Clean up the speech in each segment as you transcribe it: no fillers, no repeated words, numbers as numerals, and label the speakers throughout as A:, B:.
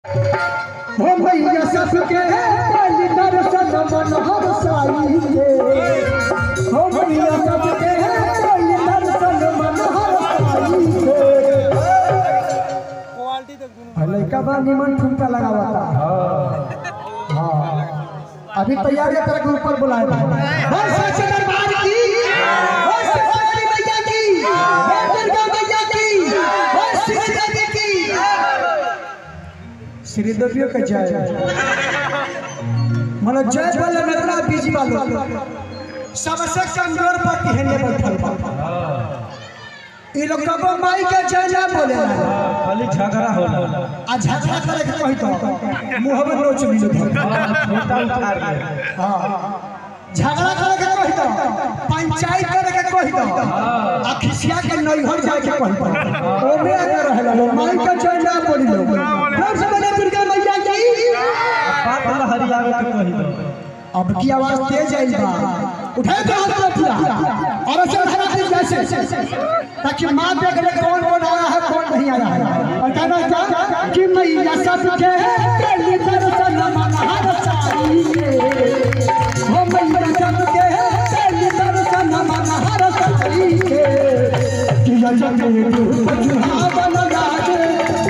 A: हो भैया सबके पहली दर्शन मन हरसाई के हो भैया सबके पहली दर्शन मन हरसाई के क्वालिटी देख लड़का बा निमन ठुमका लगावता हां अभी तैयार है तेरे के ऊपर बुलाए बस सच्चे दरबार की बस सच्ची मैया की दुर्गा मैया की बस श्री की श्री देवियों का जय मन जय बोले नतरा बीज वालो सबसे कमजोर पार्टी है ये बैठल बा ई लोग कब माई के जय ना बोले
B: खाली झगड़ा होला
A: आ झगड़ा करे के कहि तो मुंह में नोच मिल हां झगड़ा करे के कहि तो पंचायत करे के कहि तो आ खिसिया के नैहर जाए के कहि तो ओमे आके रहला माई के जय ना बोली लोग फिर से बोले दुर्गा मैया की
B: बात हरियावे के कहि दो
A: अब की आवाज तेज आई बा उठाए तो हाथ में पूरा और ऐसे धरा दे जैसे ताकि मां देख ले कौन कौन आया है कौन नहीं आया है और कहना क्या कि मैया सबके पहली दर्शन मन हरसाई के हो मैया सबके पहली दर्शन मन हरसाई के कि जग में सुहावन लागे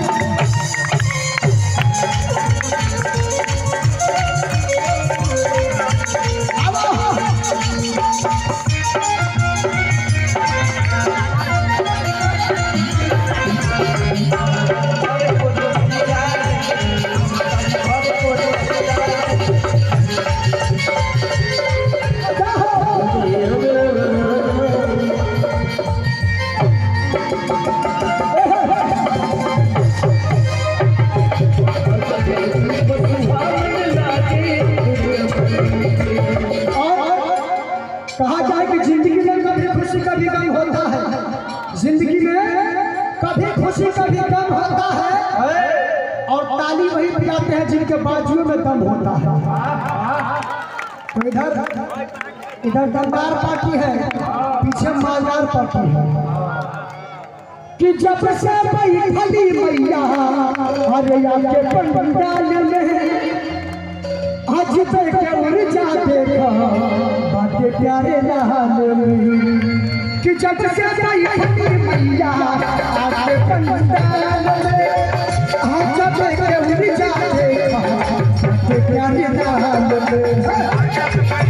A: कहा जाए कि जिंदगी में कभी खुशी का भी गम होता है जिंदगी में कभी खुशी का भी गम होता है और ताली वही बजाते हैं जिनके बाजुओं में दम होता है तो इधर दमदार पार्टी है पीछे मालदार पार्टी है कि जब से बैठली मैया अरे आके पंडाल में आज तक ऊर्जा देखा बातें प्यारे लाल कि जब से बैठली मैया आके पंडाल में आज तक ऊर्जा देखा बातें प्यारे लाल